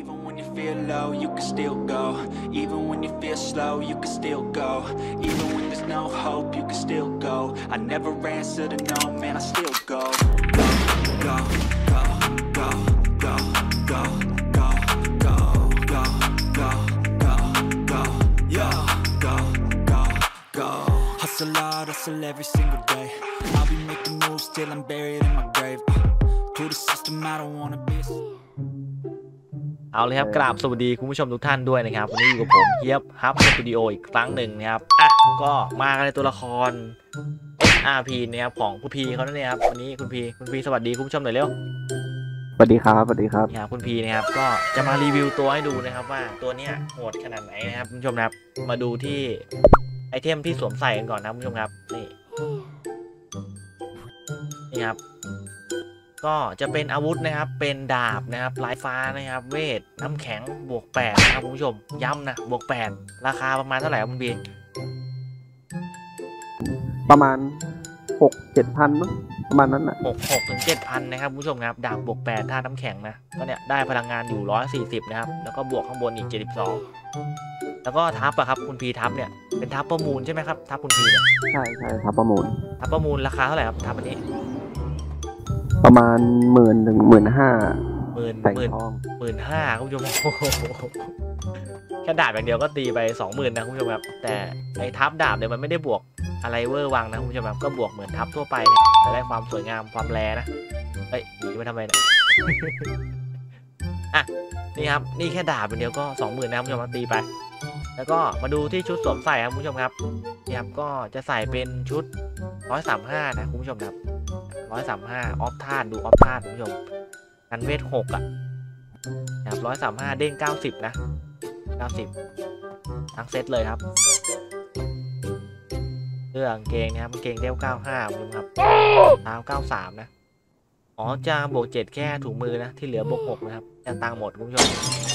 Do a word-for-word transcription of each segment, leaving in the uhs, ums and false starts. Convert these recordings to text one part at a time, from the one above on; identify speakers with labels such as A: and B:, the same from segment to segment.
A: Even when you feel low, you can still go. Even when you feel slow, you can still go. Even when there's no hope, you can still go. I never answer to no, man, I still go. Go, go, go, go, go, go, go, go, go, go, go, go, yo, go, go, go. Hustle hard, hustle every single day. I'll be making moves till I'm buried in my grave. To the system, I don't wanna be.
B: เอาเลยครับกราบสวัสดีคุณผู้ชมทุกท่านด้วยนะครับวันนี้อยู่กับผมเฮียบฮับสตูดิโออีกครั้งหนึ่งนะครับอ่ะก็มากันในตัวละคร เอส อาร์ พี นะครับของคุณพีเขาเนี่ยครับวันนี้คุณพีคุณพีสวัสดีคุณผู้ชมหน่อยเร็ว
C: สวัสดีครับสวัสดีครับ
B: ครับคุณพีนะครับก็จะมารีวิวตัวให้ดูนะครับว่าตัวเนี้ยโหดขนาดไหนนะครับคุณผู้ชมครับมาดูที่ไอเทมที่สวมใส่กันก่อนนะคุณผู้ชมครับนี่นี่ครับก็จะเป็นอาวุธนะครับเป็นดาบนะครับลายฟ้านะครับเวทน้ำแข็งบวกแปดนะครับคุณผู้ชมย้ำนะบวกแปดราคาประมาณเท่าไหร่ครับคุณพี
C: ประมาณหกเจ็ดพันมั้งประมาณนั้นแหละ
B: หกหกถึงเจ็ดพันนะครับคุณผู้ชมครับดาบบวกแปดท่าน้ำแข็งนะก็เนี่ยได้พลังงานอยู่ร้อยสี่สิบนะครับแล้วก็บวกข้างบนอีกเจ็ดสิบสองแล้วก็ทับอะครับคุณพีทับเนี่ยเป็นทับประมูลใช่ไหมครับทับคุณพีเนี่ย
C: ใช่ใช่ทับประมูล
B: ทับประมูลราคาเท่าไหร่ครับทับอันนี้
C: ประมาณหมื่นหนึ่งหมื่นห้า
B: หมื่นหมื่นหมื่นห้าคุณผู้ชมแค่ดาบอย่างเดียวก็ตีไปสองหมื่นนะคุณผู้ชมครับแต่ไอ้ทับดาบเนี่ยมันไม่ได้บวกอะไรเวอร์วังนะคุณผู้ชมครับก็บวกเหมือนทับทั่วไปเนี่ยจะได้ความสวยงามความแรนะเฮ้ยหนีมาทำไมเนี่ยอ่ะนี่ครับนี่แค่ดาบอย่างเดียวก็สองหมื่นนะคุณผู้ชมตีไปแล้วก็มาดูที่ชุดสวมใส่ครับคุณผู้ชมครับนี่ครับก็จะใส่เป็นชุดร้อยสามห้านะคุณผู้ชมครับร้อยสามห้าออฟธาตุดูออฟธาตุคุณผู้ชมกันเวทหกอ่ะนะครับร้อยสามห้าเด้งเก้าสิบนะเก้าสิบทั้งเซตเลยครับเสื้อกางเกงนะครับกางเกงเดลเก้าห้าคุณผู้ชมครับเท้าเก้าสามนะอ๋อจะบวกเจ็ดแค่ถุงมือนะที่เหลือบวกหกนะครับจะตังหมดคุณผู้ชม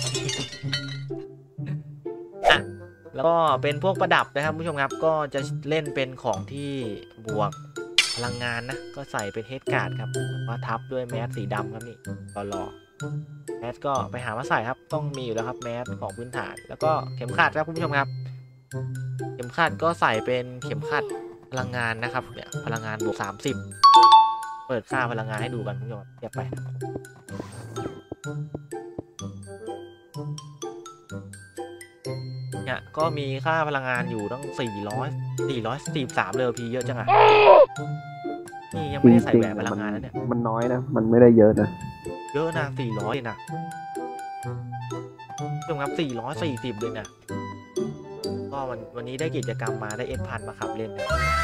B: อ่ะแล้วก็เป็นพวกประดับนะครับคุณผู้ชมครับก็จะเล่นเป็นของที่บวกพลังงานนะก็ใส่เป็นเฮดการ์ดครับมาทับด้วยแมสสีดำครับนี่หล่อๆแมสก็ไปหามาใส่ครับต้องมีอยู่แล้วครับแมสของพื้นฐานแล้วก็เข็มขัดครับคุณผู้ชมครับเข็มขัดก็ใส่เป็นเข็มขัดพลังงานนะครับเนี่ยพลังงานบวกสามสิบเปิดค่าพลังงานให้ดูกันคุณผู้ชมเทียบไปเนี่ยก็มีค่าพลังงานอยู่ตั้งสี่ร้อยสี่ร้อยสี่สิบสามเลยพีเยอะจังอะนี่ยังไม่ได้ใส่แหวนพลังงานแล้วเนี่ย
C: มันน้อยนะมันไม่ได้เยอะนะ
B: เยอะนะสี่ร้อยนะจงครับสี่ร้อยสี่สิบเลยนะก็วันวันนี้ได้กิจกรรมมาได้เอ็นพันมาขับเล่นนะ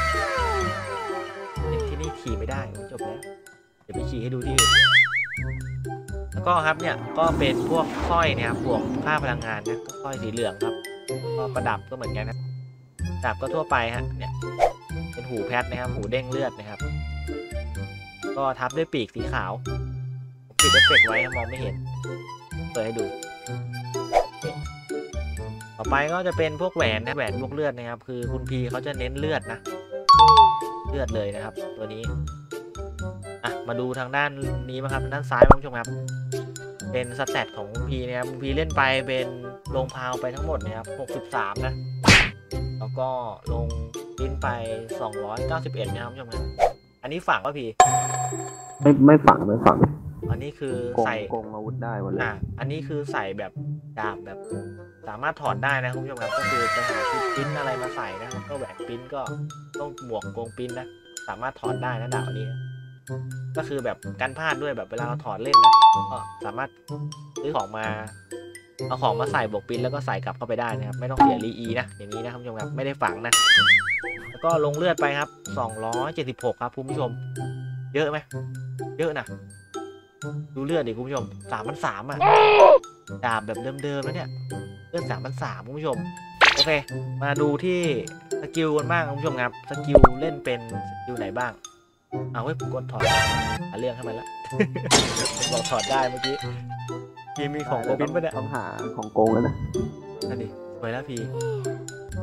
B: ที่นี่ขี่ไม่ได้จบแล้วเดี๋ยวไปขี่ให้ดูที่อื่นแล้วก็ครับเนี่ยก็เป็นพวกสร้อยเนี่ยครับบวกค่าพลังงานนะสร้อยสีเหลืองครับก็ประดับก็เหมือนกันนะประดับก็ทั่วไปฮะเนี่ยเป็นหูแพทนะครับหูเด้งเลือดนะครับก็ทับด้วยปีกสีขาวปิดเอฟเฟกต์ไว้มองไม่เห็นเปิดให้ดูต่อไปก็จะเป็นพวกแหวนนะแหวนพวกเลือดนะครับคือคุณพีเขาจะเน้นเลือดนะเลือดเลยนะครับตัวนี้อ่ะมาดูทางด้านนี้มั้งครับด้านซ้ายคุณผู้ชมครับเป็นสแตทของคุณพีนะครับคุณพีเล่นไปเป็นลงพาวไปทั้งหมดนะครับหกสิบสามนะแล้วก็ลงลิ้นไปสองร้อยเก้าสิบเอ็ดนะครับคุณผู้ชมครับอันนี้ฝังป่ะพี
C: ไม่ไม่ฝังไม่ฝัง
B: อันนี้คือใส่
C: กงอาวุธได้หมดเลย
B: อ่ะอันนี้คือใส่แบบดาบแบบสามารถถอดได้นะคุณผู้ชมครับก็คือจะหาชุดปิ้นอะไรมาใส่นะก็แหวนปิ้นก็ต้องบวกกงปิ้นนะสามารถถอดได้นะดาบอันนี้ก็คือแบบกันพลาดด้วยแบบเวลาเราถอดเล่นนะก็สามารถซื้อของมาเอาของมาใส่บวกปิ้นแล้วก็ใส่กลับเข้าไปได้นะครับไม่ต้องเสียรีอีนะอย่างนี้นะคุณผู้ชมครับไม่ได้ฝังนะแล้วก็ลงเลือดไปครับสองร้อยเจ็ดสิบหกครับคุณผู้ชมเยอะไหมเยอะนะดูเลือดดิคุณผู้ชมสามพันสามอ่ะดาบแบบเดิมๆแล้วเนี่ยเลือดสามพันสามคุณผู้ชมโอเคมาดูที่สกิลกันบ้างคุณผู้ชมครับสกิลเล่นเป็นสกิลไหนบ้างเอาไว้กดถอดหาเรื่องให้มันละบอกถอดได้เมื่อกี้พีมีของโกบินไม่ได้
C: ต้องหาของโกงแล้วนะ
B: นั่นดิสวยแล้วพี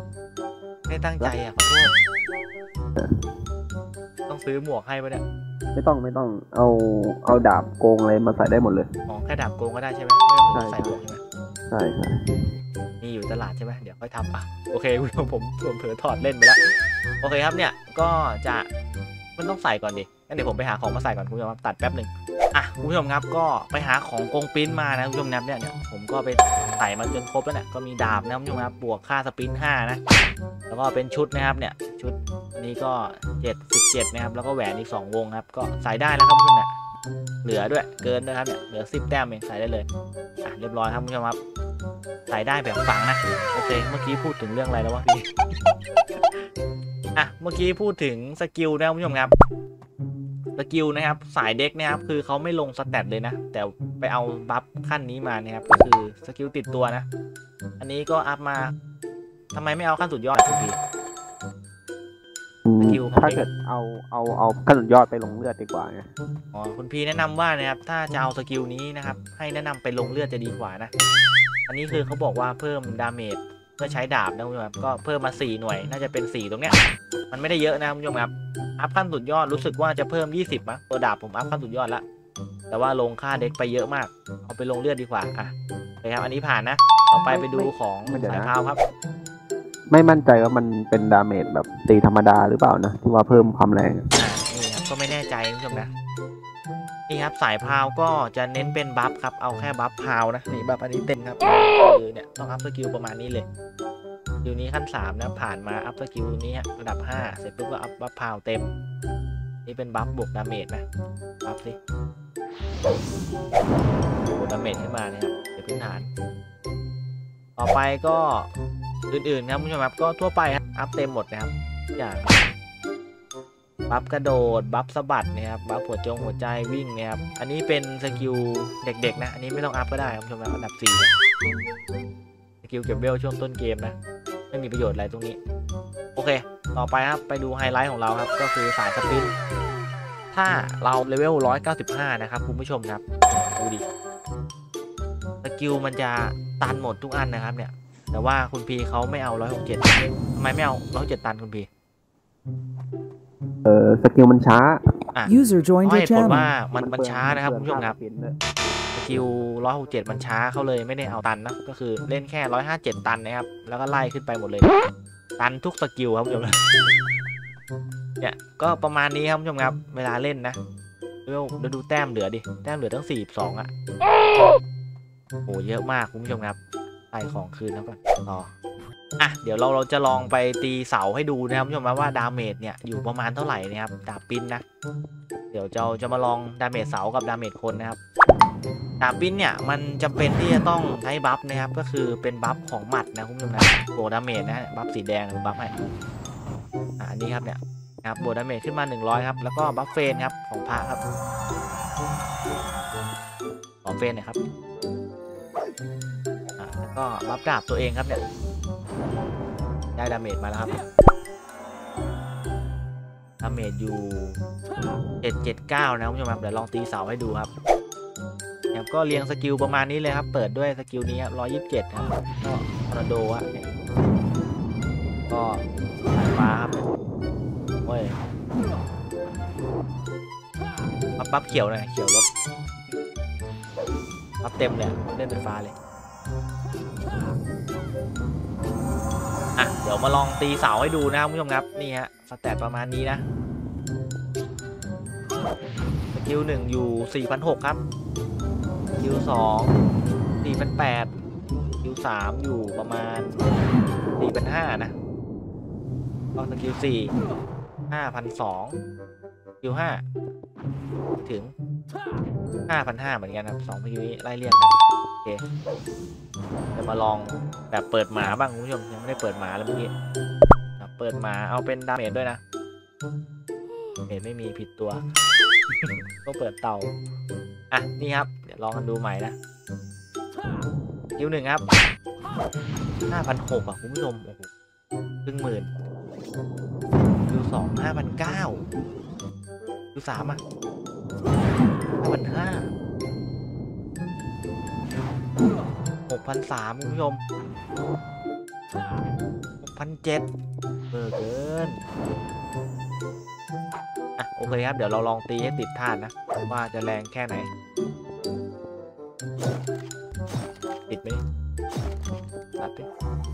B: ไม่ตั้งใจอ่ะขอโทษต้องซื้อหมวกให้ปะเนี่ย
C: ไม่ต้องไม่ต้องเอาเอาดาบโกงอะไรมาใส่ได้หมดเลย
B: อ๋อแค่ดาบโกงก็ได้ใช่ไหมไม่ต้องถึงใส่บวกใช่ไหม
C: ใช่ใช่
B: มีอยู่ตลาดใช่ไหมเดี๋ยวค่อยทำอ่ะโอเคคุณผู้ชมผมผมเผลอถอดเล่นไปแล้วโอเคครับเนี่ยก็จะมันต้องใส่ก่อนดิงั้นเดี๋ยวผมไปหาของมาใส่ก่อนคุณผู้ชมตัดแป๊บหนึ่งอ่ะคุณผู้ชมครับก็ไปหาของโกงปิ้นมานะคุณผู้ชมนะเนี่ยเนี่ยผมก็ไปใส่มาจนครบแล้วเนี่ยก็มีดาบนะคุณผู้ชมครับบวกค่าสปินห้านะแล้วก็เป็นชุดนะครับเนี่ยชุดนี้ก็เจ็ดสิบเจ็ดนะครับแล้วก็แหวนอีกสองวงครับก็ใส่ได้แล้วครับคุณผู้ชมเนี่ยเหลือด้วยเกินนะครับเนี่ยเหลือสิบแต้มเองใส่ได้เลยอ่ะเรียบร้อยครับคุณผู้ชมครับใส่ได้แบบฝังนะโอเคเมื่อกี้พูดถึงเรื่องอะไรแล้ววะพี่อ่ะเมื่อกี้พูดถึงสกิลนะคุณผู้ชมครับสกิลนะครับสายเด็กนะครับคือเขาไม่ลงสแตทเลยนะแต่ไปเอาบัฟขั้นนี้มานะครับก็คือสกิลติดตัวนะอันนี้ก็อัพมาทำไมไม่เอาขั้นสุดยอดคุณพี่
C: ถ้าเกิดเอาเอาเอาขั้นสุดยอดไปลงเลือดดีกว่าไง
B: อ๋อคุณพี่แนะนำว่านะครับถ้าจะเอาสกิลนี้นะครับให้แนะนำไปลงเลือดจะดีกว่านะอันนี้คือเขาบอกว่าเพิ่มดาเมจเพื่อใช้ดาบนะคุณผู้ชมก็เพิ่มมาสี่หน่วยน่าจะเป็นสี่ตรงเนี้ยมันไม่ได้เยอะนะคุณผู้ชมครับอัพขั้นสุดยอดรู้สึกว่าจะเพิ่มยี่สิบมั้งตัวดาบผมอัพขั้นสุดยอดละแต่ว่าลงค่าเด็กไปเยอะมากเอาไปลงเลือดดีกว่าอ่ะไปครับอันนี้ผ่านนะต่อไปไปดูของสายพาวครับ
C: ไม่มั่นใจว่ามันเป็นดาเมจแบบตีธรรมดาหรือเปล่านะที่ว่าเพิ่มความแรง
B: อ่านี่ครับก็ไม่แน่ใจคุณผู้ชมนะนี่ครับสายพาวก็จะเน้นเป็นบัฟครับเอาแค่บัฟพาวนะนี่บัฟอันนี้เต็มครับคือเนี่ยต้องอัพสกิลประมาณนี้เลยสกิลนี้ขั้นสามนะผ่านมาอัพสกิลนี้ระดับห้าเสร็จปุ๊บก็อัพบัฟพาวเต็มนี่เป็นบัฟบวกดาเมจนะบัฟสิบวกดาเมจขึ้นมาเนี่ยครับเดี๋ยวพื้นฐานต่อไปก็อื่นๆครับคุณผู้ชมครับก็ทั่วไปครับอัพเต็มหมดนะครับอย่างบัฟกระโดดบัฟสะบัดนะครับบัฟหัวจงหัวใจวิ่งนะครับอันนี้เป็นสกิลเด็กๆนะอันนี้ไม่ต้องอัพก็ได้คุณผู้ชมครับอันดับสี่สกิลเก็บเวลช่วงต้นเกมนะไม่มีประโยชน์อะไรตรงนี้โอเคต่อไปครับไปดูไฮไลท์ของเราครับก็คือสายสปินถ้าเราเลเวลหนึ่งร้อยเก้าสิบห้านะครับคุณผู้ชมครับดูดิสกิลมันจะตันหมดทุกอันนะครับเนี่ยแต่ว่าคุณพีเขาไม่เอาหนึ่งร้อยหกสิบเจ็ดทำไมไม่เอาหนึ่งร้อยหกสิบเจ็ดตันคุณพี
C: เออสกิลมันช้า
B: อ่ะเพราะเหตุผลว่ามันมันช้านะครับคุณผู้ชมครับสกิลหนึ่งร้อยหกสิบเจ็ดมันช้าเขาเลยไม่ได้เอาตันนะก็คือเล่นแค่หนึ่งร้อยห้าสิบเจ็ดตันนะครับแล้วก็ไล่ขึ้นไปหมดเลยตันทุกสกิลครับคุณผู้ชมเนี่ยก็ประมาณนี้ครับคุณผู้ชมครับเวลาเล่นนะเดี๋ยวดูแต้มเหลือดิแต้มเหลือตั้งสี่สิบสองอ่ะโอ้เยอะมากคุณผู้ชมครับใส่ของคืนแล้วก่อนต่ออ่ะเดี๋ยวเราเราจะลองไปตีเสาให้ดูนะครับผู้ชมว่าดาเมจเนี่ยอยู่ประมาณเท่าไหร่นะครับดาบปิ้นนะเดี๋ยวเราจะมาลองดาเมจเสากับดาเมจคนนะครับดาบปิ้นเนี่ยมันจำเป็นที่จะต้องใช้บัฟนะครับก็คือเป็นบัฟของหมัดนะคุณผู้ชมนะโบดาเมจนะบัฟสีแดงบัฟให้อ่านี่ครับเนี่ยครับโบดาเมจขึ้นมาหนึ่งร้อยครับแล้วก็บัฟเฟนครับของพระครับของเฟนนะครับแล้วก็บัฟดาบตัวเองครับเนี่ยได้ดาเมจมาแล้วครับดาเมจอยู่เจ็ดเจ็ดเก้านะคุณผู้ชมครับเดี๋ยวลองตีเสาให้ดูครับครับก็เรียงสกิลประมาณนี้เลยครับเปิดด้วยสกิลนี้ครับร้อยยี่สิบเจ็ดครับก็ทอร์นาโดอ่ะก็สายฟ้าครับโอ้ยปั๊บปั๊บเขียวเลยเขียวรถปั๊บเต็มเลยเล่นเป็นฟ้าเลยอ่ะเดี๋ยวมาลองตีเสาให้ดูนะครับคุณผู้ชมครับนี่ฮะสแตทประมาณนี้นะสกิลหนึ่งอยู่ สี่พันหกร้อย ครับสกิลสอง สี่พันแปดร้อย สกิลสามอยู่ประมาณ สี่พันห้าร้อย นะก็สกิลสี่ ห้าพันสองร้อย สกิลห้าถึง ห้าพันห้าร้อย เหมือนกันครับสองสกิลนี้ไล่เรียงกันโอเคจะมาลองแบบเปิดหมาบ้างคุณผู้ชมยังไม่ได้เปิดหมาเลยเมื่อกี้เปิดหมาเอาเป็นดาเมจด้วยนะเมจไม่มีผิดตัวก็เปิดเตาอ่ะนี่ครับเดี๋ยวลองกันดูใหม่นะคิวหนึ่งครับ ห้าพันหกร้อย อ่ะคุณผู้ชมโอ้โหครึ่งหมื่นคิวสอง ห้าพันเก้าร้อย คิวสามอ่ะ ห้าพันห้าร้อยหกพันสามร้อย คุณผู้ชม หกพันเจ็ดร้อย เบอร์เกินอ่ะโอเคครับเดี๋ยวเราลองตีให้ติดธาตุนะว่าจะแรงแค่ไหนติดไหมตัดดิ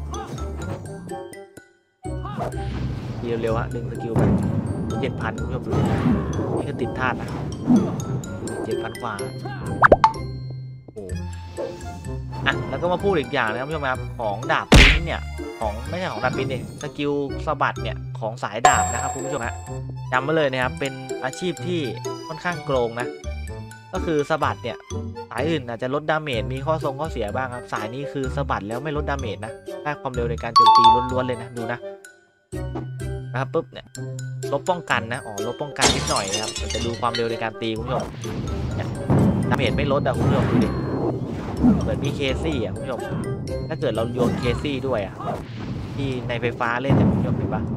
B: ทีเร็วๆฮะดึงสกิลไปเจ็ดพันคุณผู้ชมดูนี่ก็ติดธาตุนะเจ็ดพันกว่าโอ้อ่ะแล้วก็มาพูดอีกอย่างนะครับผู้ชมครับของดาบปิ้นเนี่ยของไม่ใช่ของดาบปิ้นเองสกิลสะบัดเนี่ยของสายดาบนะครับคุณผู้ชมฮะจำไว้เลยนะครับเป็นอาชีพที่ค่อนข้างโกงนะก็คือสะบัดเนี่ยสายอื่นอาจจะลดดาเมจมีข้อทรงข้อเสียบ้างครับสายนี้คือสะบัดแล้วไม่ลดดาเมจนะได้ความเร็วในการโจมตีล้วนๆเลยนะดูนะนะครับปุ๊บเนี่ยลบป้องกันนะอ๋อลบป้องกันนิดหน่อยนะครับเราจะดูความเร็วในการตีคุณผู้ชมดาเมจไม่ลดอ่ะคุณผู้ชมดูดิเหมือนมีเคซี่อ่ะคุณผู้ชมถ้าเกิดเราโยนเคซี่ด้วยอ่ะที่ในไฟฟ้าเล่นเนี่ยคุณผู้ชมเห็นปะ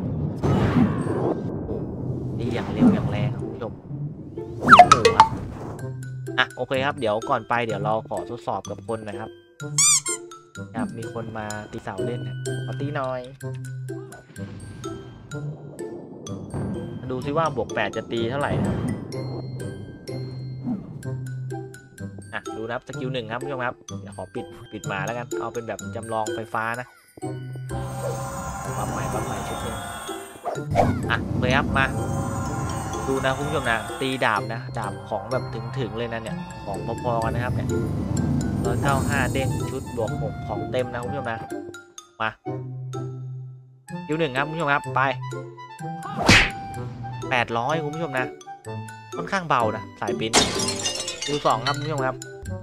B: นี่อย่างเร็วอย่างแรงครับคุณผู้ชมโอ้โหครับอ่ะโอเคครับเดี๋ยวก่อนไปเดี๋ยวเราขอทดสอบกับคนนะครับครับมีคนมาตีเสาเล่นขอตีหน่อยดูซิว่าบวกแปดจะตีเท่าไหร่นะครับอ่ะดูนะครับสกิลหนึ่งครับผู้ชมครับเดี๋ยวขอปิดปิดมาแล้วกันเอาเป็นแบบจำลองไฟฟ้านะปั๊มใหม่ปั๊มใหม่ชุดนึงอ่ะเลยครับมาดูนะคุณผู้ชมนะตีดาบนะดาบของแบบถึงๆเลยนะเนี่ยของพอๆกันนะครับเนี่ยร้อยเก้าห้าเด้งชุดบวกหกของเต็มนะคุณผู้ชมนะมาคิวหนึ่งครับคุณผู้ชมครับไปแปดร้อยคุณผู้ชมนะค่อนข้างเบานะสายปิ้นคิวสองครับคุณผู้ชมครับ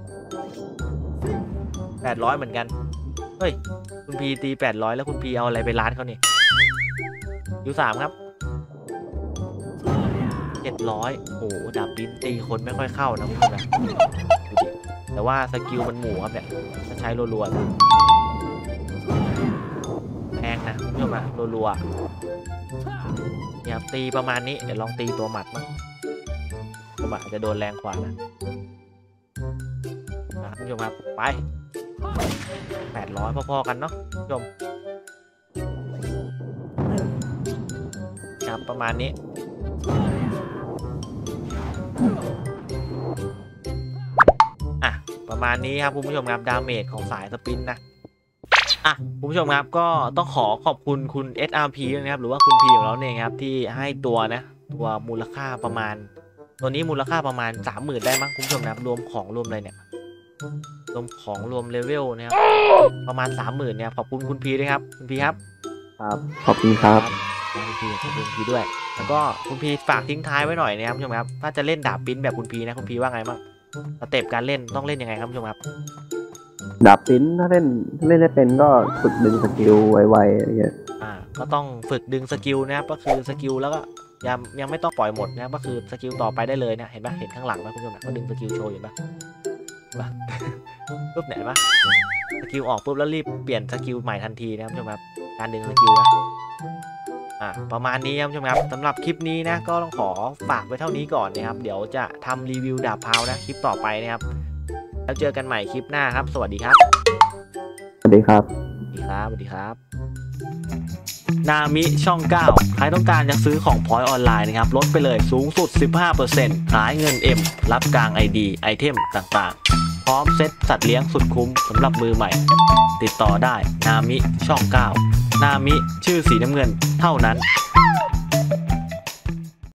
B: แปดร้อยเหมือนกันเฮ้ยคุณพีตีแปดร้อยแล้วคุณพีเอาอะไรไปร้านเขาเนี่ยคิวสามครับเจ็ดร้อยโอ้ดาบปิ้นตีคนไม่ค่อยเข้านะคุณผู้ชมนะดูดิแต่ว่าสกิลมันหมู่ครับเนี่ยถ้าใช้รัวๆแพงนะคุณผู้ชมนะรัวๆเนี่ยตีประมาณนี้เดี๋ยวลองตีตัวหมัดมั้งตัวหมัดจะโดนแรงกว่านะคุณผู้ชมครับไปแปดร้อยพอๆกันเนาะคุณผู้ชมครับประมาณนี้อ่ะประมาณนี้ครับคุณผู้ชมครับดาเมจของสายสปินนะอ่ะคุณผู้ชมครับก็ต้องขอขอบคุณคุณ เอส อาร์ พี นะครับหรือว่าคุณพีของเราเนี่ยครับที่ให้ตัวนะตัวมูลค่าประมาณตัวนี้มูลค่าประมาณ สามหมื่น ได้มั้งคุณผู้ชมนะครับรวมของรวมอะไรเนี่ยรวมของรวมเลเวลนะครับประมาณ สามหมื่น เนี่ยขอบคุณคุณพีด้วยครับคุณพีครับ
C: ครับขอบคุณครับ
B: คุณพีขอบคุณคุณพีด้วยแล้วก็คุณพีฝากทิ้งท้ายไว้หน่อยนะครับคุณผู้ชมครับถ้าจะเล่นดาบปิ้นแบบคุณพีนะคุณพีว่าไงบ้างสเต็ปการเล่นต้องเล่นยังไงครับคุณผู้ชมครับ
C: ดาบปิ้นถ้าเล่นถ้าเล่นได้เป็นก็ฝึกดึงสกิลไวๆอะไรเงี้ย
B: อ่าก็ต้องฝึกดึงสกิลนะครับก็คือสกิลแล้วก็ยังยังไม่ต้องปล่อยหมดนะครับก็คือสกิลต่อไปได้เลยนะเห็นปะเห็นข้างหลังไหมคุณผู้ชมนะเขาดึงสกิลโชว์อยู่ปะปะปุ๊บไหนปะสกิลออกปุ๊บแล้วรีบเปลี่ยนสกิลใหม่ทันทีนะครับคุณผู้ชมครับการดึงสกิลนะอ่าประมาณนี้ครับคุณผู้ชมครับสำหรับคลิปนี้นะก็ต้องขอฝากไว้เท่านี้ก่อนนะครับเดี๋ยวจะทำรีวิวดาบพาวนะคลิปต่อไปนะครับแล้วเจอกันใหม่คลิปหน้าครับสวัสดีครับ
C: สวัสดีครับ
B: สวัสดีครับสวัสดีครับนามิช่องเก้าใครต้องการจะซื้อของพอยต์ออนไลน์นะครับลดไปเลยสูงสุด สิบห้าเปอร์เซ็นต์ ขายเงิน M รับกลาง ไอ ดี ไอเทมต่างๆพร้อมเซ็ตสัตว์เลี้ยงสุดคุ้มสำหรับมือใหม่ติดต่อได้นามิช่องเก้านามิชื่อสีน้ำเงินเท่านั้น